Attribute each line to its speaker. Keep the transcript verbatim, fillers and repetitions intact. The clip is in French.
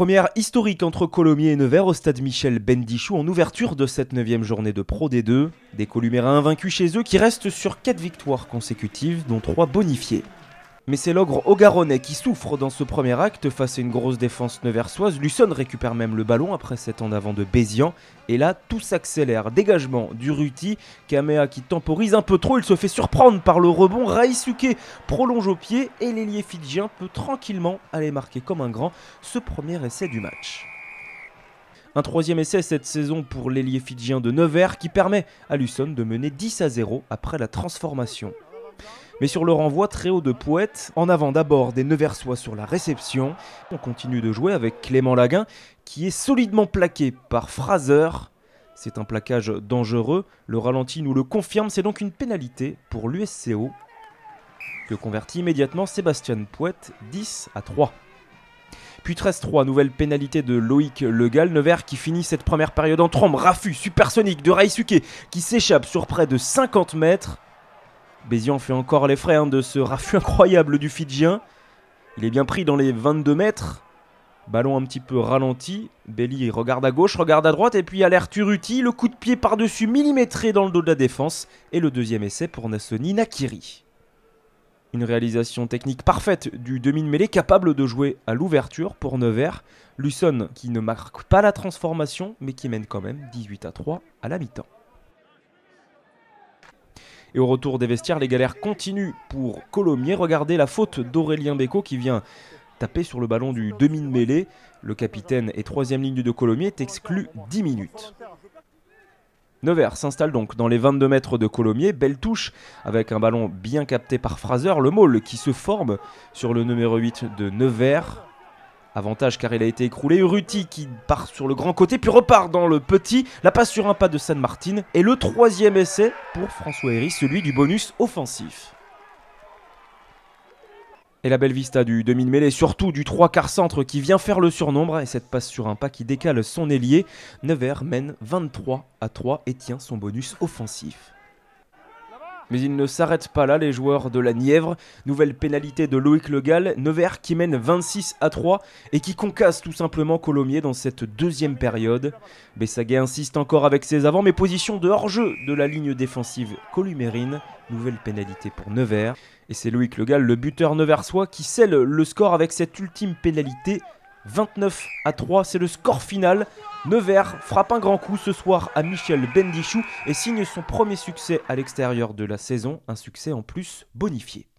Speaker 1: Première historique entre Colomiers et Nevers au stade Michel Bendichou en ouverture de cette neuvième journée de Pro D deux. Des Columérains invaincus chez eux qui restent sur quatre victoires consécutives, dont trois bonifiées. Mais c'est l'ogre Augaronnais qui souffre dans ce premier acte face à une grosse défense neversoise. Lusson récupère même le ballon après cet en avant de Bézian. Et là, tout s'accélère. Dégagement du Ruti. Kamea qui temporise un peu trop. Il se fait surprendre par le rebond. Raisuke prolonge au pied. Et l'ailier fidjien peut tranquillement aller marquer comme un grand ce premier essai du match. Un troisième essai cette saison pour l'ailier fidjien de Nevers qui permet à Lusson de mener dix à zéro après la transformation. Mais sur le renvoi très haut de Poète, en avant d'abord des Neversois sur la réception, on continue de jouer avec Clément Laguin qui est solidement plaqué par Fraser. C'est un plaquage dangereux, le ralenti nous le confirme, c'est donc une pénalité pour l'U S C O que convertit immédiatement Sébastien Poète, dix à trois. Puis treize trois, nouvelle pénalité de Loïc Legal, Nevers qui finit cette première période en trombe, raffut supersonique de Raisuke qui s'échappe sur près de cinquante mètres. Bézian fait encore les frais hein, de ce raffut incroyable du Fidjien. Il est bien pris dans les vingt-deux mètres. Ballon un petit peu ralenti. Belli regarde à gauche, regarde à droite et puis alerte Uruti. Le coup de pied par-dessus millimétré dans le dos de la défense. Et le deuxième essai pour Nassoni Nakiri. Une réalisation technique parfaite du demi-mêlée capable de jouer à l'ouverture pour Nevers. Lusson qui ne marque pas la transformation mais qui mène quand même dix-huit à trois à la mi-temps. Et au retour des vestiaires, les galères continuent pour Colomiers. Regardez la faute d'Aurélien Bécaud qui vient taper sur le ballon du demi-mêlée. Le capitaine et troisième ligne de Colomiers est exclu dix minutes. Nevers s'installe donc dans les vingt-deux mètres de Colomiers. Belle touche avec un ballon bien capté par Fraser. Le maul qui se forme sur le numéro huit de Nevers. Avantage car il a été écroulé. Uruti qui part sur le grand côté puis repart dans le petit. La passe sur un pas de San Martin. Et le troisième essai pour François Héry, celui du bonus offensif. Et la belle vista du demi-mêlée, surtout du trois quarts centre qui vient faire le surnombre. Et cette passe sur un pas qui décale son ailier. Nevers mène vingt-trois à trois et tient son bonus offensif. Mais il ne s'arrête pas là, les joueurs de la Nièvre. Nouvelle pénalité de Loïc Legal, Nevers qui mène vingt-six à trois et qui concasse tout simplement Colomiers dans cette deuxième période. Bessaguet insiste encore avec ses avants, mais position de hors-jeu de la ligne défensive columérine. Nouvelle pénalité pour Nevers. Et c'est Loïc Legal, le buteur neversois, qui scelle le score avec cette ultime pénalité. vingt-neuf à trois, c'est le score final. Nevers frappe un grand coup ce soir à Michel Bendichou et signe son premier succès à l'extérieur de la saison, un succès en plus bonifié.